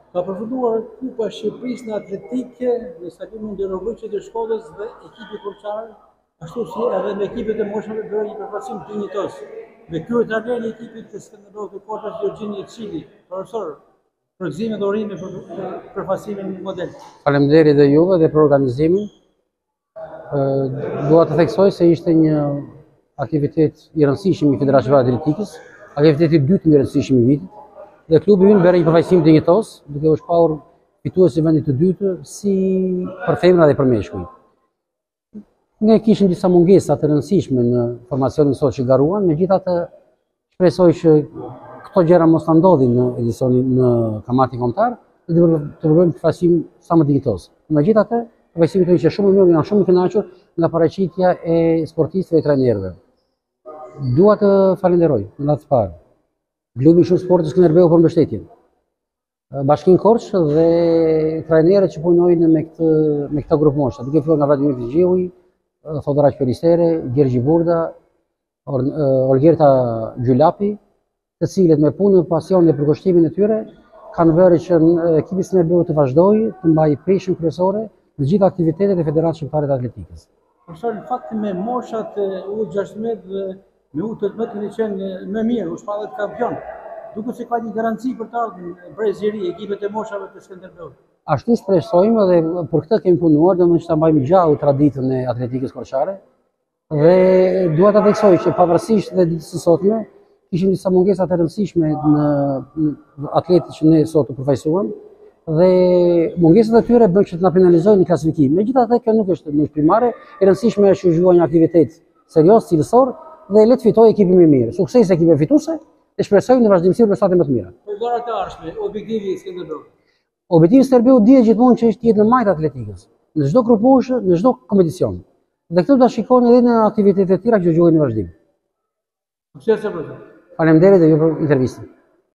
Ka përfunduar Kupa e Shqipërisë në atletike në stadionin Nderovicë të shkollës dhe ekipi korçar, ashtu si edhe me ekipet e moshave bëri një përfaqësim dinjitos. Me kryetaren e ekipit të Skënderbeu të Korçës, Gjorgjini Çili, profesor, për gëzimin dhe urime për përfaqësimin model. Faleminderit dhe juve dhe për organizimin. Dua të theksoj se ishte një aktivitet i rëndësishëm i Federacionit Atletikës, aktiviteti i dytë më i rëndësishëm i vitit. Dhe klubi ynë bëri një përfaqësim dinjitos, duke u shpallur fituesi i vendit të dytë si për femra dhe për meshkuj. Ne kishim disa mungesa të rëndësishme në formacionin sot që garuan, megjithatë shpresoj që këto gjëra mos ta ndodhin në edicionin në kamatin kombëtar, dhe të bëjmë përfaqësim sa më dinjitos. Megjithatë, përfaqësimi tonë ishte shumë i mirë, jam shumë i kënaqur nga paraqitja e sportistëve dhe trajnerëve. Dua të falenderoj në radhë të parë Klubi Shumë Sport të Skënderbeu për mbështetjen, Bashkinë Korçë dhe trajnerët që punojnë me këtë grup moshë, duke filluar nga Vladimir Xhiui, Thodaraq Peristere, Gjergji Burda, Olgerta Gjylapi, të cilët me punën, pasionin dhe përkushtimin e tyre kanë vënë që ekipi i Skënderbeut të vazhdojë të mbajë peshën kryesore në gjitha aktivitetet e Federatës Shqiptare të Atletikës. Profesor, në fakt me moshat U16 dhe me U18 kanë qenë më mirë, u shpallet kampion. Duke se ka një garanci për të ardhmen brezëri ekipet e moshave të Skënderbeut. Ashtu shpresojmë dhe për këtë kemi punuar, domethënë që ta mbajmë gjallë traditën e atletikës korçare. Dhe dua ta theksoj që pavarësisht dhe ditës së sotme, kishim disa mungesa të rëndësishme në atletët që ne sot u përfaqësuam, dhe mungesat e tyre bën që të na penalizojnë në klasifikim. Megjithatë, kjo nuk është primare, e rëndësishme është që zhvillojë një aktivitet serioz, cilësor dhe le të fitojë ekipi më i mirë. Sukses ekipi fituese dhe shpresojmë në vazhdimsi rezultate më të mira. Për garat e ardhshme, objektivi i Skënderbeut. Objektivi i Skënderbeut dihet gjithmonë që është të jetë në majtë atletikës, në çdo grup moshë, në çdo kompeticion. Dhe këtë do ta shikoni edhe në aktivitetet e tjera që dëgjojnë në vazhdim. Sukses profesor. Faleminderit dhe ju për intervistën.